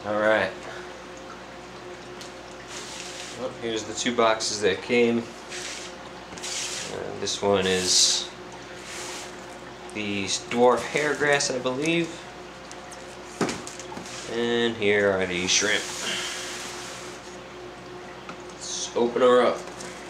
Alright. Well, here's the 2 boxes that came. This one is the dwarf hairgrass, I believe. And here are the shrimp. Let's open her up.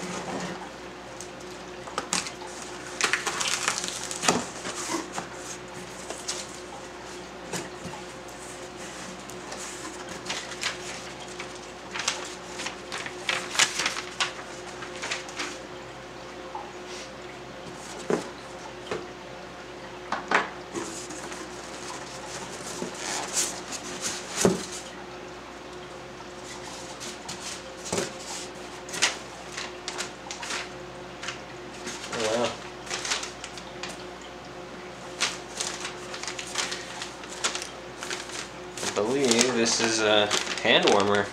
I believe this is a hand warmer.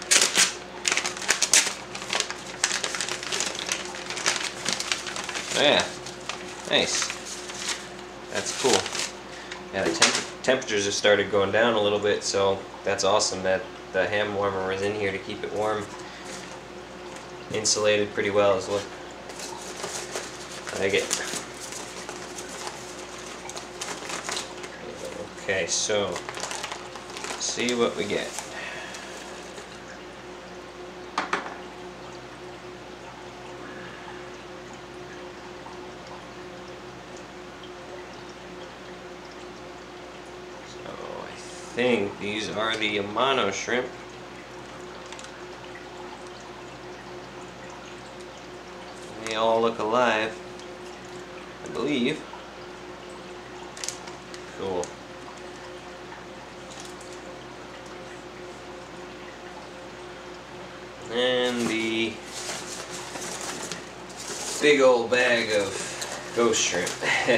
Oh yeah, nice. That's cool. Yeah, the temperatures have started going down a little bit, so that's awesome that the hand warmer was in here to keep it warm. Insulated pretty well is what I like it. Okay, so let's see what we get. So I think these are the Amano shrimp. They all look alive, I believe. Cool. And the big old bag of ghost shrimp.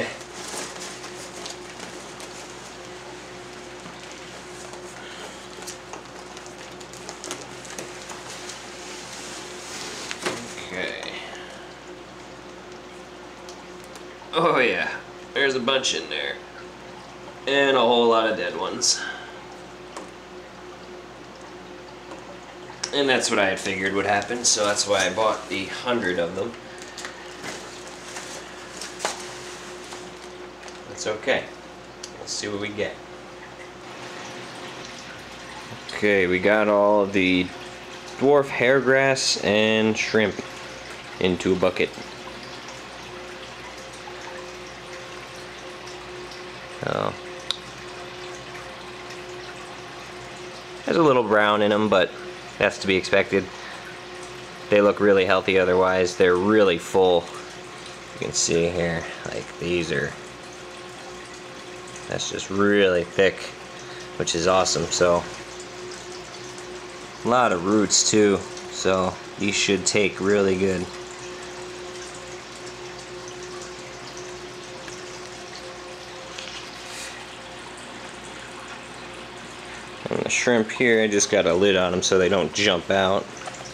Okay. Oh yeah, there's a bunch in there. And a whole lot of dead ones. And that's what I had figured would happen, so that's why I bought the 100 of them. That's okay. Let's see what we get. Okay, we got all the dwarf hairgrass and shrimp into a bucket. Oh. There's a little brown in them, but that's to be expected. They look really healthy otherwise. They're really full. You can see here, like these are, that's just really thick, which is awesome. So a lot of roots too, so these should take really good. And the shrimp here, I just got a lid on them so they don't jump out.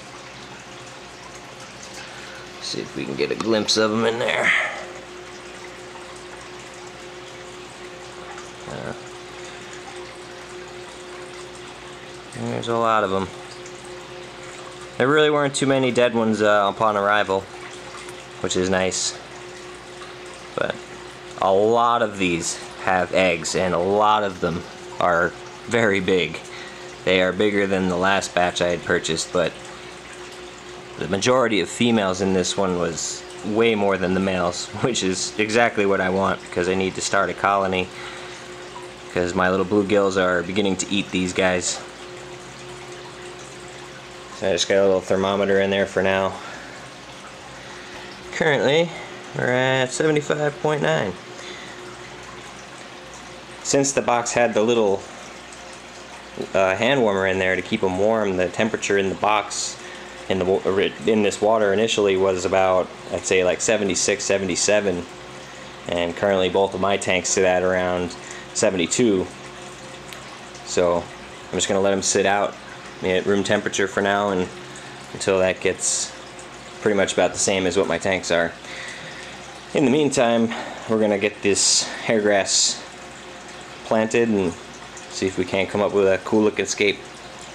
See if we can get a glimpse of them in there. There's a lot of them. There really weren't too many dead ones upon arrival, which is nice. But a lot of these have eggs, and a lot of them are very big. They are bigger than the last batch I had purchased, but the majority of females in this one was way more than the males, which is exactly what I want because I need to start a colony because my little bluegills are beginning to eat these guys. So I just got a little thermometer in there for now. Currently, we're at 75.9. Since the box had the little hand warmer in there to keep them warm, the temperature in the box in this water initially was about, I'd say, like 76, 77, and currently both of my tanks sit at around 72. So I'm just going to let them sit out at room temperature for now, and until that gets pretty much about the same as what my tanks are. In the meantime, we're going to get this hairgrass planted and see if we can't come up with a cool look escape.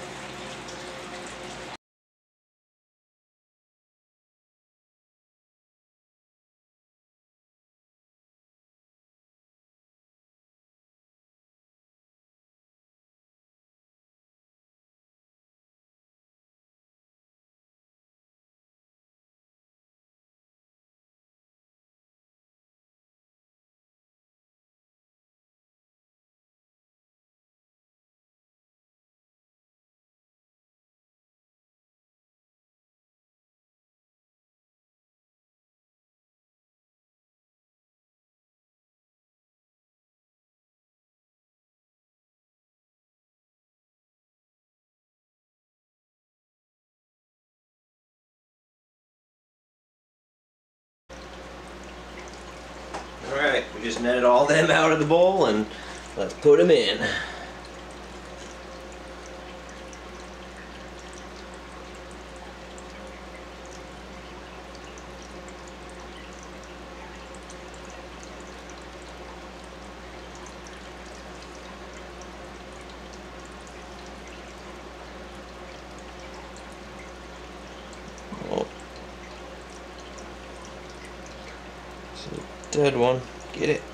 Alright, we just netted all them out of the bowl and let's put them in. Dead one. Get it.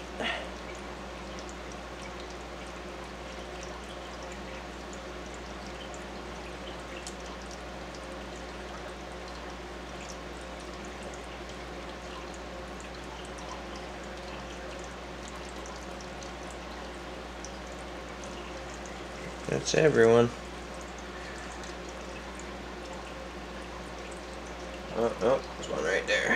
That's everyone. Oh, there's one right there.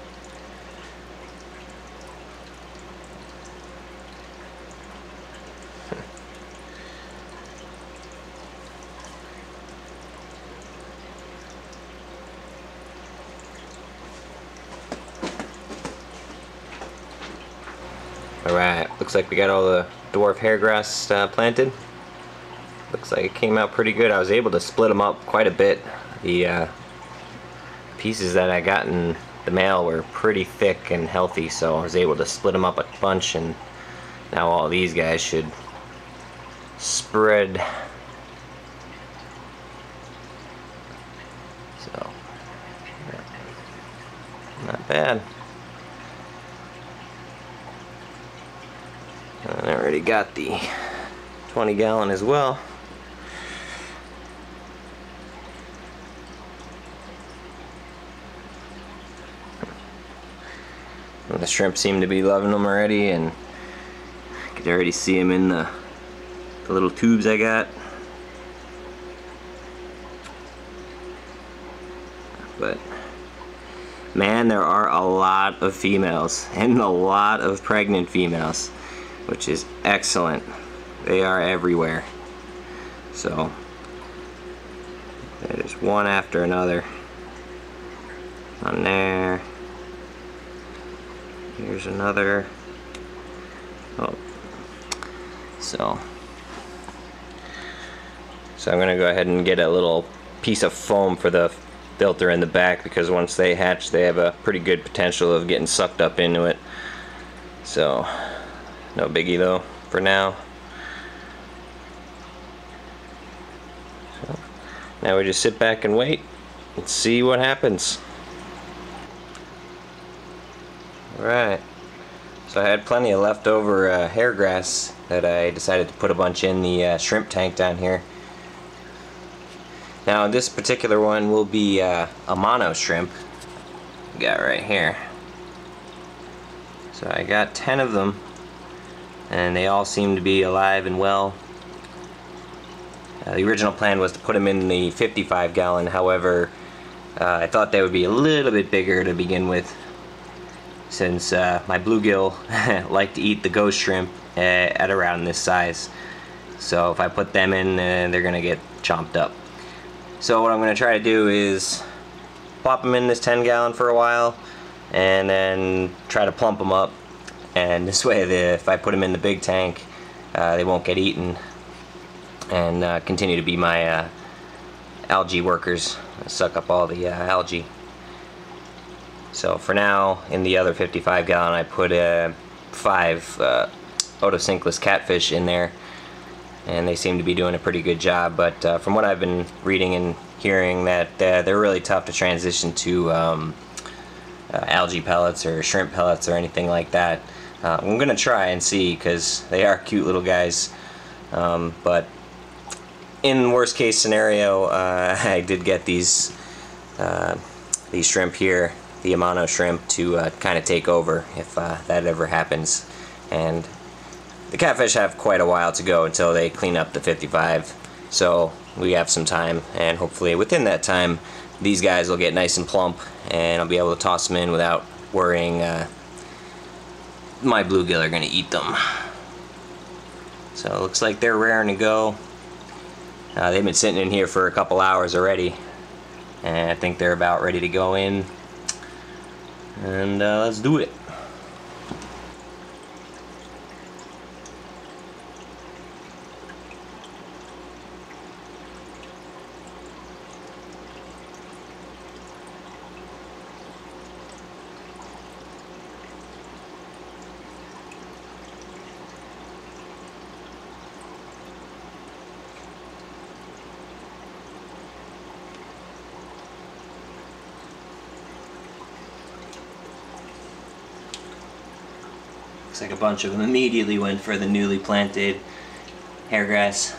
Alright, looks like we got all the dwarf hairgrass planted. Looks like it came out pretty good. I was able to split them up quite a bit. The pieces that I got in the mail were pretty thick and healthy, so I was able to split them up a bunch, and now all these guys should spread. So, not bad. And I already got the 20-gallon as well. And the shrimp seem to be loving them already, and I could already see them in the little tubes I got. But man, there are a lot of females and a lot of pregnant females, which is excellent. They are everywhere. So there's one after another on there. Here's another. Oh, so I'm gonna go ahead and get a little piece of foam for the filter in the back, because once they hatch they have a pretty good potential of getting sucked up into it. So no biggie though for now. So now we just sit back and wait and see what happens. Alright, so I had plenty of leftover hair grass that I decided to put a bunch in the shrimp tank down here. Now this particular one will be Amano shrimp. Got right here. So I got 10 of them, and they all seem to be alive and well. The original plan was to put them in the 55-gallon, however I thought they would be a little bit bigger to begin with, since my bluegill like to eat the ghost shrimp at around this size. So if I put them in, they're gonna get chomped up. So what I'm gonna try to do is plop them in this 10-gallon for a while, and then try to plump them up, and this way if I put them in the big tank they won't get eaten, and continue to be my algae workers, suck up all the algae. So for now, in the other 55-gallon, I put 5 otosynchronous catfish in there, and they seem to be doing a pretty good job. But from what I've been reading and hearing, that they're really tough to transition to algae pellets or shrimp pellets or anything like that. I'm gonna try and see, because they are cute little guys. But in worst case scenario, I did get these shrimp here, the Amano shrimp, to kind of take over if that ever happens. And the catfish have quite a while to go until they clean up the 55, so we have some time, and hopefully within that time these guys will get nice and plump, and I'll be able to toss them in without worrying my bluegill are going to eat them. So it looks like they're raring to go. They've been sitting in here for a couple hours already, and I think they're about ready to go in. And let's do it. Looks like a bunch of them immediately went for the newly planted hairgrass.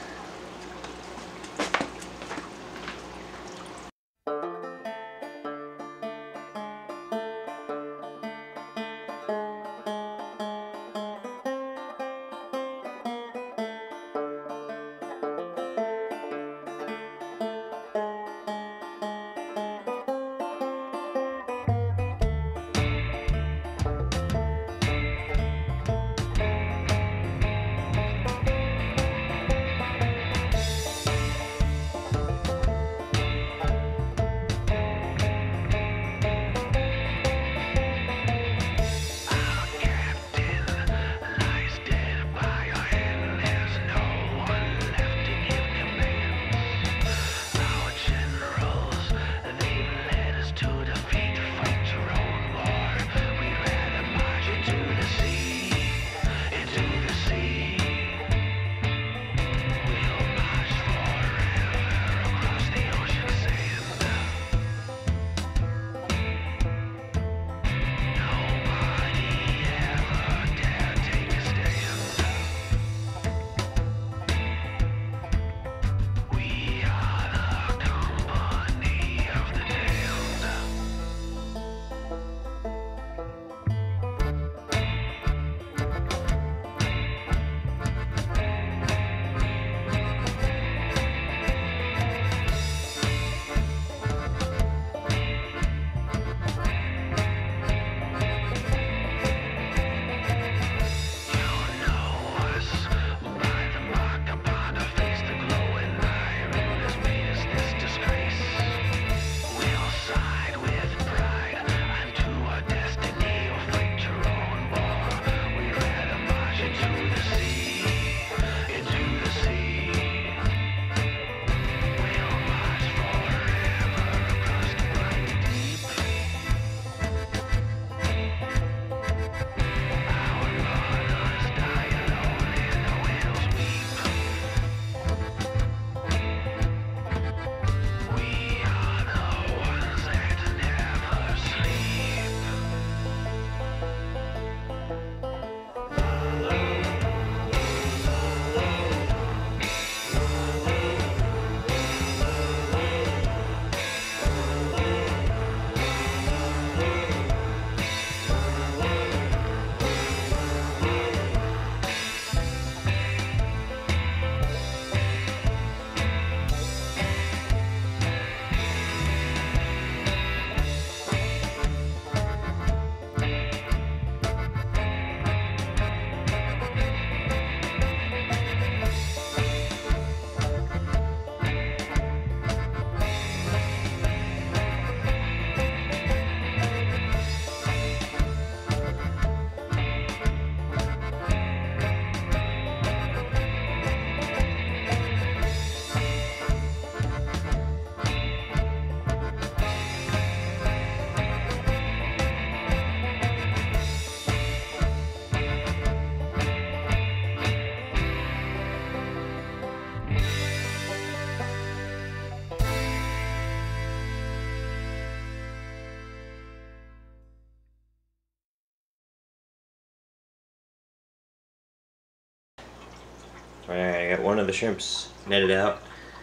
Alright, I got one of the shrimps netted out,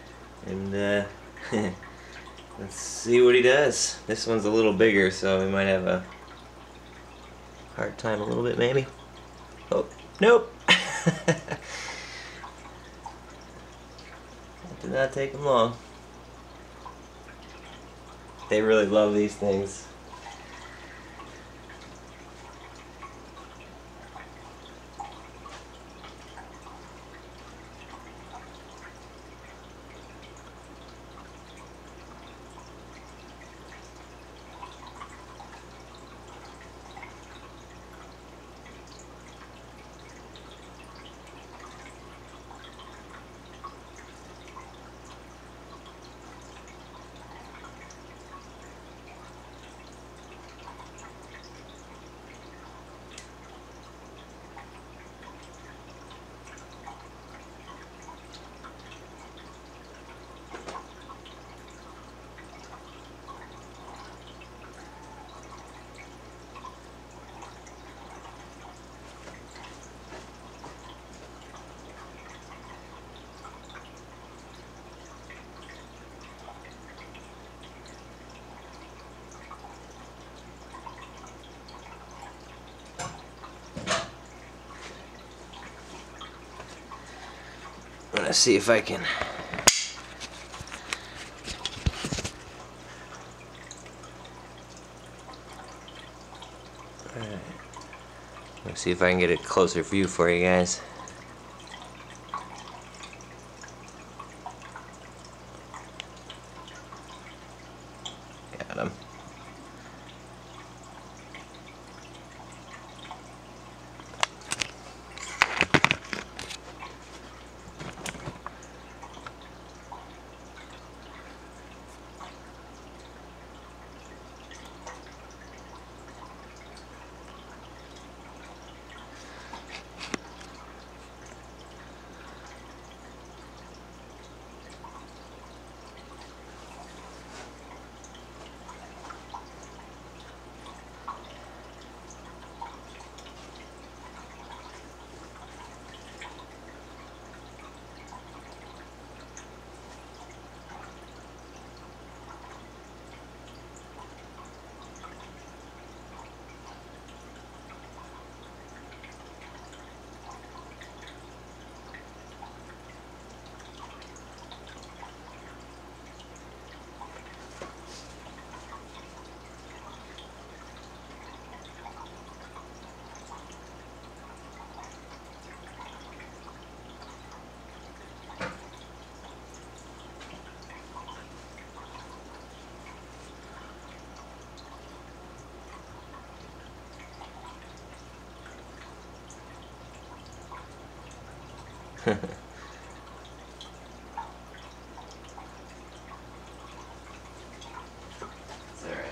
and let's see what he does. This one's a little bigger, so we might have a hard time a little bit, maybe. Oh, nope! That did not take him long. They really love these things. Let's see if I can. Alright. Let's see if I can get a closer view for you guys. Got him. It's alright.